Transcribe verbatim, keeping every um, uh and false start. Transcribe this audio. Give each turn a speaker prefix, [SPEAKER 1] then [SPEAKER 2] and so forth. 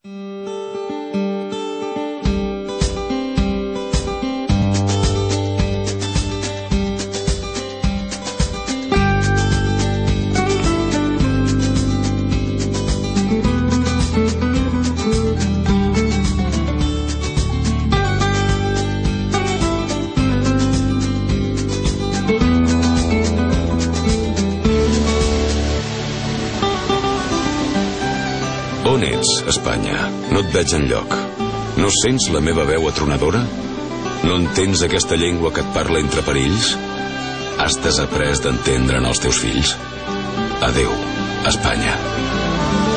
[SPEAKER 1] On ets, Espanya? No et veig enlloc. No sents la meva veu atronadora? No entens aquesta llengua que et parla entre perills? Has desaprès d'entendre'n els teus fills? Adéu, Espanya.